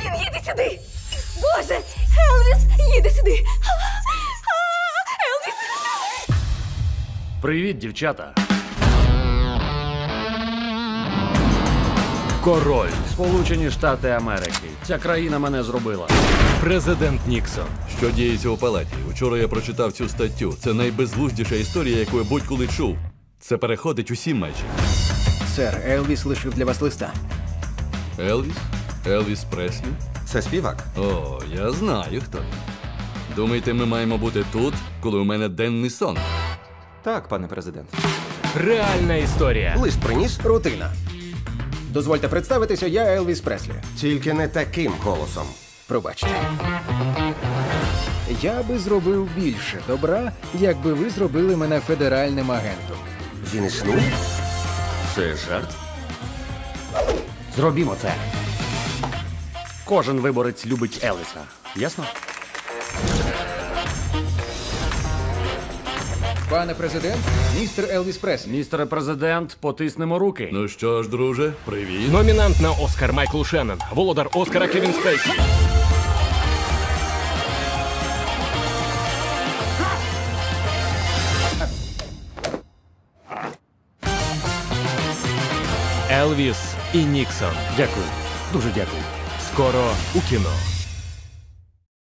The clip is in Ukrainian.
Він їде сюди! Боже! Елвіс їде сюди! Елвіс! Привіт, дівчата. Король. Сполучені Штати Америки. Ця країна мене зробила. Президент Ніксон. Що діється у палаті? Вчора я прочитав цю статтю. Це найбезглуздіша історія, яку я будь-коли чув. Це переходить усі межі. Сер, Елвіс лишив для вас листа. Елвіс? Елвіс Преслі? Це співак? О, я знаю, хто він. Думаєте, ми маємо бути тут, коли у мене денний сон? Так, пане президент. Реальна історія. Лист приніс? Рутина. Дозвольте представитися, я Елвіс Преслі. Тільки не таким голосом. Пробачте. Я би зробив більше добра, якби ви зробили мене федеральним агентом. Він існує? Це жарт? Зробімо це. Кожен виборець любить Елвіса. Ясно? Пане президент, містер Елвіс Преслі. Містере президент, потиснемо руки. Ну що ж, друже, привіт. Номінант на Оскар Майкл Шеннон. Володар Оскара Кевін Спейсі. Елвіс і Ніксон. Дякую. Дуже дякую. Скоро у кіно.